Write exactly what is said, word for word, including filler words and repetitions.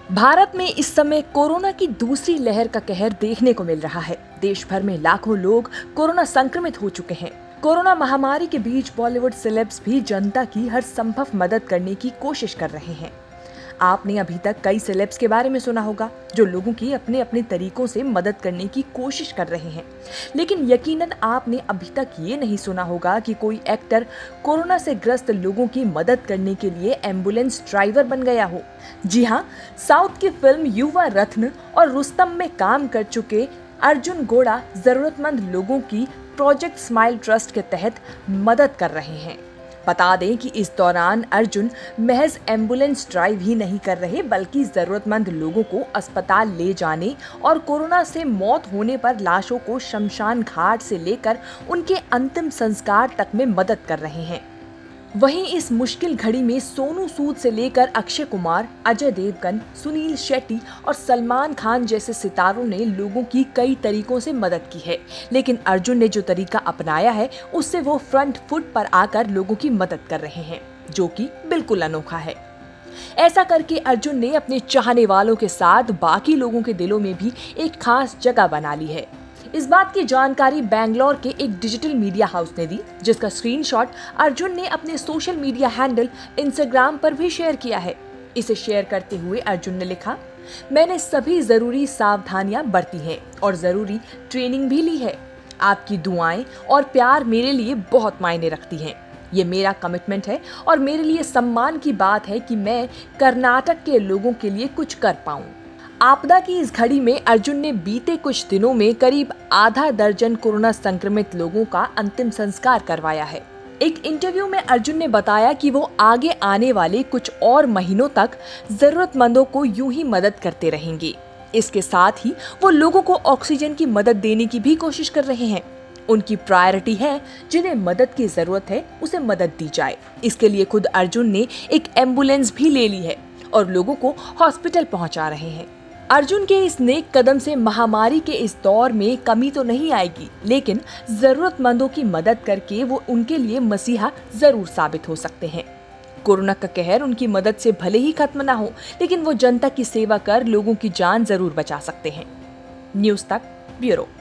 भारत में इस समय कोरोना की दूसरी लहर का कहर देखने को मिल रहा है। देश भर में लाखों लोग कोरोना संक्रमित हो चुके हैं। कोरोना महामारी के बीच बॉलीवुड सेलेब्स भी जनता की हर संभव मदद करने की कोशिश कर रहे हैं। आपने अभी तक कई सेलेब्स के बारे में सुना होगा जो लोगों की अपने अपने तरीकों से मदद करने की कोशिश कर रहे हैं, लेकिन यकीनन आपने अभी तक ये नहीं सुना होगा कि कोई एक्टर कोरोना से ग्रस्त लोगों की मदद करने के लिए एम्बुलेंस ड्राइवर बन गया हो। जी हाँ, साउथ की फिल्म युवा रत्न और रुस्तम में काम कर चुके अर्जुन गोड़ा जरूरतमंद लोगों की प्रोजेक्ट स्माइल ट्रस्ट के तहत मदद कर रहे हैं। बता दें कि इस दौरान अर्जुन महज एम्बुलेंस ड्राइव ही नहीं कर रहे, बल्कि जरूरतमंद लोगों को अस्पताल ले जाने और कोरोना से मौत होने पर लाशों को शमशान घाट से लेकर उनके अंतिम संस्कार तक में मदद कर रहे हैं। वहीं इस मुश्किल घड़ी में सोनू सूद से लेकर अक्षय कुमार, अजय देवगन, सुनील शेट्टी और सलमान खान जैसे सितारों ने लोगों की कई तरीकों से मदद की है, लेकिन अर्जुन ने जो तरीका अपनाया है उससे वो फ्रंट फुट पर आकर लोगों की मदद कर रहे हैं, जो कि बिल्कुल अनोखा है। ऐसा करके अर्जुन ने अपने चाहने वालों के साथ बाकी लोगों के दिलों में भी एक खास जगह बना ली है। इस बात की जानकारी बैंगलोर के एक डिजिटल मीडिया हाउस ने दी, जिसका स्क्रीनशॉट अर्जुन ने अपने सोशल मीडिया हैंडल इंस्टाग्राम पर भी शेयर किया है। इसे शेयर करते हुए अर्जुन ने लिखा, मैंने सभी जरूरी सावधानियां बरती हैं और जरूरी ट्रेनिंग भी ली है। आपकी दुआएं और प्यार मेरे लिए बहुत मायने रखती हैं। ये मेरा कमिटमेंट है और मेरे लिए सम्मान की बात है कि मैं कर्नाटक के लोगों के लिए कुछ कर पाऊं। आपदा की इस घड़ी में अर्जुन ने बीते कुछ दिनों में करीब आधा दर्जन कोरोना संक्रमित लोगों का अंतिम संस्कार करवाया है। एक इंटरव्यू में अर्जुन ने बताया कि वो आगे आने वाले कुछ और महीनों तक जरूरतमंदों को यूं ही मदद करते रहेंगे। इसके साथ ही वो लोगों को ऑक्सीजन की मदद देने की भी कोशिश कर रहे हैं। उनकी प्रायोरिटी है, जिन्हें मदद की जरूरत है उसे मदद दी जाए। इसके लिए खुद अर्जुन ने एक एम्बुलेंस भी ले ली है और लोगों को हॉस्पिटल पहुंचा रहे हैं। अर्जुन के इस नेक कदम से महामारी के इस दौर में कमी तो नहीं आएगी, लेकिन जरूरतमंदों की मदद करके वो उनके लिए मसीहा जरूर साबित हो सकते हैं। कोरोना का कहर उनकी मदद से भले ही खत्म ना हो, लेकिन वो जनता की सेवा कर लोगों की जान जरूर बचा सकते हैं। न्यूज़ तक ब्यूरो।